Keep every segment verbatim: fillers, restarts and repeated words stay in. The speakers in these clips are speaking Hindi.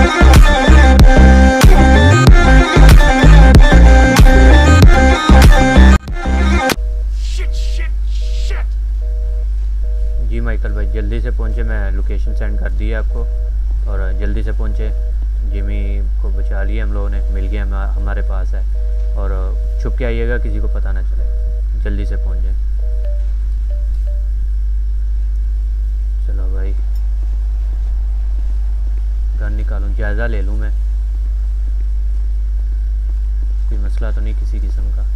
जी माइकल भाई जल्दी से पहुँचे, मैं लोकेशन सेंड कर दी है आपको, और जल्दी से पहुँचे। जिमी को बचा लिया हम लोगों ने, मिल गया, हम, हमारे पास है। और छुप के आइएगा, किसी को पता ना चले, जल्दी से पहुँच जाए। चलो भाई गन निकालूं, जायज़ा ले लूँ मैं, कोई मसला तो नहीं किसी किस्म का।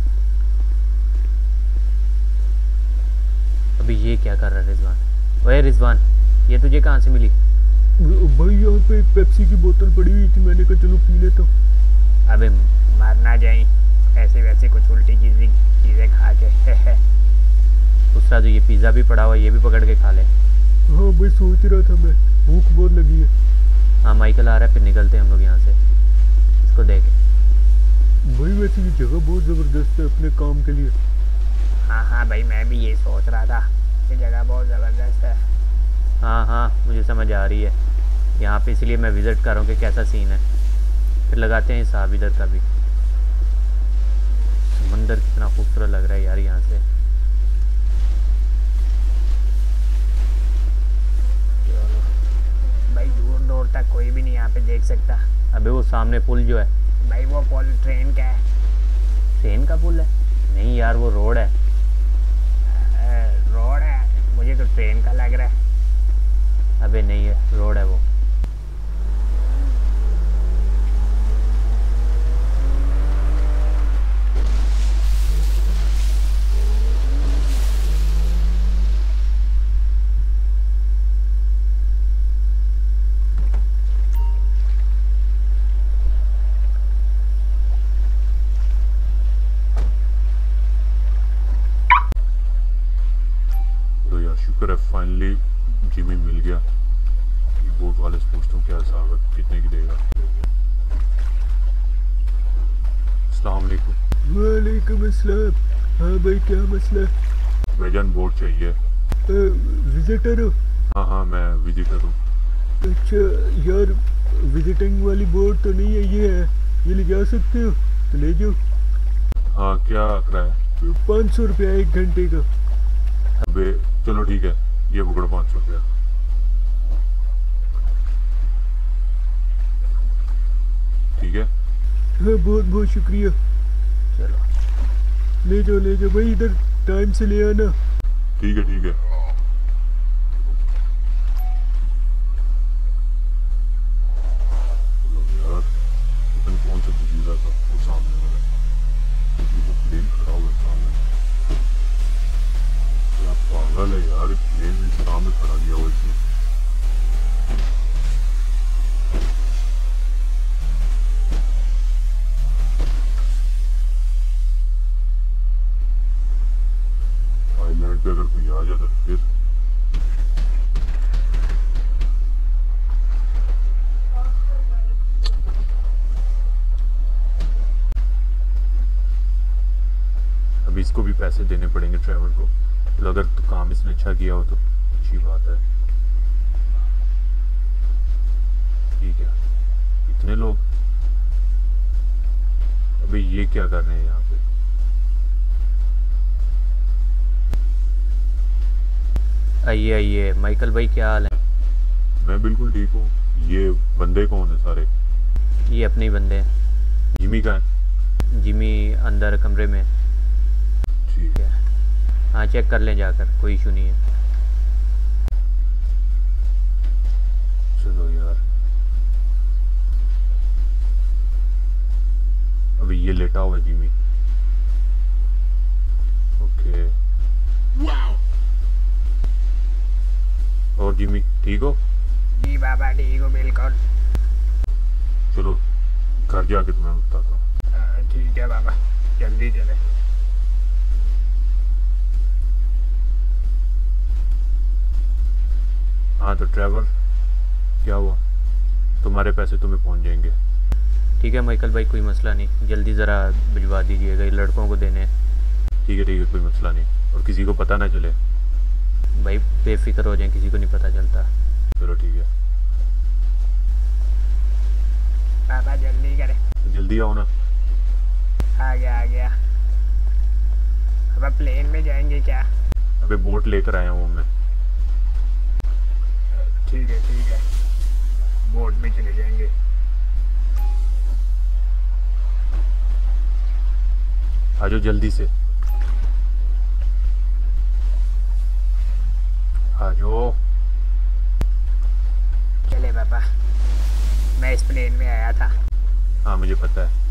अभी ये क्या कर रहा है रिजवान? ओए रिजवान, ये तुझे कहाँ से मिली? भाई यहाँ पे एक पेप्सी की बोतल पड़ी हुई थी, मैंने कहा चलो पी लेता हूँ। अबे मार ना जाए ऐसे वैसे कुछ उल्टी चीज़ें चीज़ें खा के। दूसरा जो ये पिज़्ज़ा भी पड़ा हुआ है, ये भी पकड़ के खा ले। हाँ भाई सोच रहा था मैं, भूख बहुत लगी है। हाँ माइकल आ रहा है, फिर निकलते हैं हम लोग यहाँ से, इसको देख। भाई वैसे ये जगह बहुत ज़बरदस्त है अपने काम के लिए। हाँ हाँ भाई मैं भी ये सोच रहा था, ये जगह बहुत ज़बरदस्त है। हाँ हाँ मुझे समझ आ रही है, यहाँ पे इसलिए मैं विज़िट कर रहा हूँ कि कैसा सीन है। फिर लगाते हैं हिसाब इधर का भी। समंदर कितना खूबसूरत लग रहा है यार यहाँ से। भाई दूर दूर तक कोई भी नहीं यहाँ पे देख सकता। अबे वो सामने पुल जो है भाई, वो पुल ट्रेन का है। ट्रेन का पुल है? नहीं यार वो रोड है। रोड है? मुझे तो ट्रेन का लग रहा है। अबे नहीं है, रोड है वो। शुक्र है फाइनली जिमी मिल गया। बोट वाले से पूछता हूँ क्या हिसाब है, कितने की देगा। अस्सलाम वालेकुम। वालेकुम अस्सलाम। हाँ भाई क्या मसला है? भाईजान बोट चाहिए। विजिटर हो? हाँ हाँ मैं विजिटर हूँ। अच्छा यार विजिटिंग वाली बोट तो नहीं है, ये है, ये ले जा सकते हो तो ले जाओ। हाँ क्या आंकड़ा है? पाँच सौ रुपया एक घंटे का। अबे चलो ठीक है, ये पकड़ो पाँच सौ रुपया। ठीक है। हाँ बहुत बहुत शुक्रिया। चलो ले जाओ ले जाओ भाई, इधर टाइम से ले आना। ठीक है ठीक है। यार कौन सा जजीरा था वो सामने वाला, वो प्लेन खड़ा हुआ सामने। क्या पागल है यार, प्लेन में सामने खड़ा गया हुआ इसने। आइलैंड पे अगर कोई आ जाता तो फिर अभी इसको भी पैसे देने पड़ेंगे ड्राइवर को। तो अगर तो काम इसने अच्छा किया हो तो अच्छी बात है। ठीक है, इतने लोग। अभी ये क्या कर रहे हैं यहाँ पे? आइए आइए। माइकल भाई क्या हाल है? मैं बिल्कुल ठीक हूँ। ये बंदे कौन है सारे? ये अपने ही बंदे हैं। जिमी का है? जिमी अंदर कमरे में। ठीक है। हाँ चेक कर लें जाकर, कोई इशू नहीं है। चलो यार, अभी ये लेटा हुआ है जिमी। ओके। और जिमी ठीक हो? जी बाबा ठीक हो बिल्कुल। चलो घर जाके तुम्हें बताता हूँ। ठीक है बाबा, जल्दी चले। हाँ तो ड्राइवर क्या हुआ? तुम्हारे पैसे तुम्हें पहुँच जाएंगे। ठीक है माइकल भाई कोई मसला नहीं, जल्दी ज़रा भिजवा दीजिएगा, ये लड़कों को देने। ठीक है ठीक है, कोई मसला नहीं, और किसी को पता ना चले। भाई बेफिक्र हो जाए, किसी को नहीं पता चलता। चलो ठीक है। जाओ ना। आ गया आ गया। अब प्लेन में जाएंगे क्या? अबे बोट लेकर आया हूँ मैं। ठीक है ठीक है, बोट में चले जाएंगे। आ जाओ जल्दी से, आ जाओ। चले पापा, मैं इस प्लेन में आया था। हाँ मुझे पता है।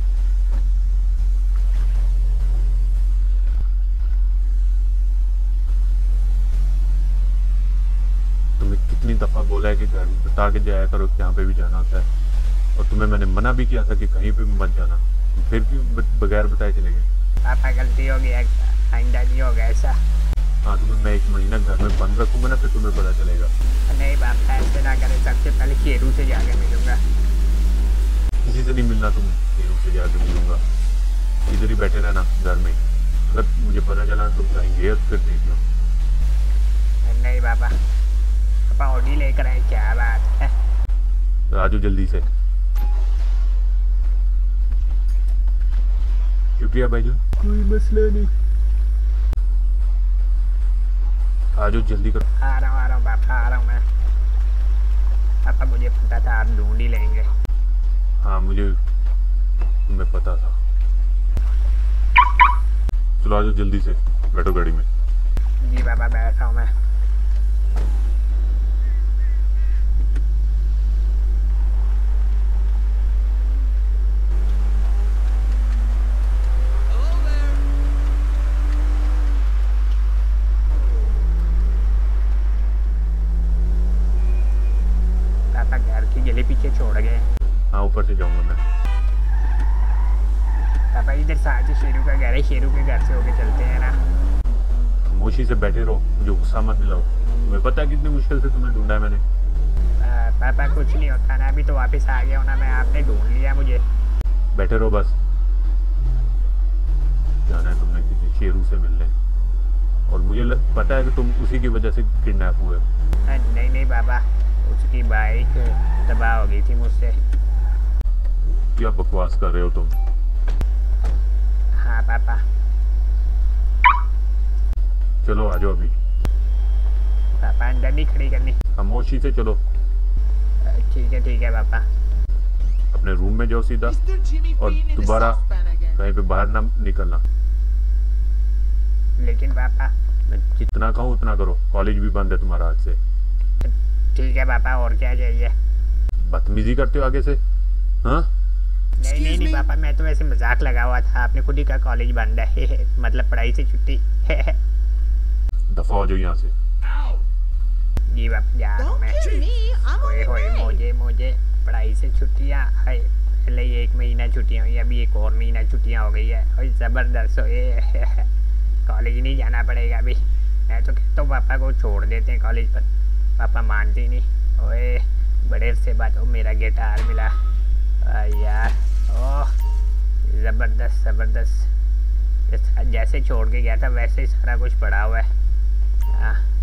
तुम्हें कितनी दफा बोला है कि घर में बता के जाया करो कि यहाँ पे भी जाना होता है, और तुम्हें मैंने मना भी किया था कि कहीं पे भी मत जाना, फिर भी बगैर बताए चले गए। पापा गलती हो गया, आइंदा नहीं होगा ऐसा। हाँ तुम्हें मैं एक महीना घर में बंद रखूंगा ना, फिर तुम्हें पता चलेगा। नहीं पापा ऐसे ना करें, सबसे पहले शेरू से जाके मिलूंगा। किसी से नहीं मिलना, तुम शेरू से जाके मिलूंगा। इधर ही बैठे रहना घर में, अगर मुझे पता चला तुम जाएंगे फिर देख लो। नहीं पापा, पापा ऑडी लेकर आए, क्या बात है। राजू जल्दी से। शुक्रिया भाईजान। कोई मसला नहीं। आ जाओ जल्दी करो। आ रहा हूँ आ रहा हूँ पापा, आ रहा हूँ मैं। पापा मुझे पता था आप ढूंढ ही लेंगे। हाँ मुझे तुम्हें पता था। चलो आ जाओ जल्दी से, बैठो गाड़ी में। जी पापा बैठा हूँ मैं। पापा घर की गली पीछे छोड़ गए। हाँ ऊपर से जाऊंगा मैं। पापा इधर साथ ही शेरू का घर है, शेरू के घर से होके चलते हैं ना। मोशी से बैठे रहो, मुझे गुस्सा मत दिलाओ। तुम्हें पता है कितनी मुश्किल से तुम्हें ढूंढा है मैंने। आ, पापा कुछ नहीं होता ना, अभी तो वापस आ गया हूँ ना मैं, आपने ढूंढ लिया मुझे। बैठे रहो बस। जाना है तुमने किसी शेरू से मिलने, और मुझे लग, पता है कि तुम उसी की वजह से किडनैप हुए। नहीं नहीं पापा, उसकी बाइक तबाह हो गई थी मुझसे। क्या बकवास कर रहे हो तुम? हाँ पापा। चलो आ जाओ अभी। पापा अंदर नहीं खड़ी करनी। खामोशी से चलो। ठीक है ठीक है पापा। अपने रूम में जाओ सीधा, और दोबारा कहीं पे बाहर ना निकलना। लेकिन पापा। मैं जितना कहूँ उतना करो, कॉलेज भी बंद है तुम्हारा आज से। ठीक है पापा, और क्या चाहिए? बदतमीजी करते हो आगे से। हाँ नहीं नहीं नहीं पापा, मैं तो वैसे मजाक लगा हुआ था, आपने खुद ही कहा कॉलेज बंद है मतलब पढ़ाई से छुट्टी। दफा हो जाओ यहाँ से। जी पापा जा रहा हूँ मैं। होए होए मुझे मुझे पढ़ाई से छुट्टियाँ है, पहले ही एक महीना छुट्टियाँ हुई, अभी एक और महीना छुट्टियाँ हो गई है। और ज़बरदस्त हो ये, कॉलेज नहीं जाना पड़ेगा अभी। मैं तो कहता हूँ पापा को छोड़ देते हैं कॉलेज पर, पापा मानते ही नहीं। ओए बड़े से बात हो, मेरा गिटार मिला। आ यार ओह ज़बरदस्त ज़बरदस्त, जैसे छोड़ के गया था वैसे ही सारा कुछ पड़ा हुआ है। हाँ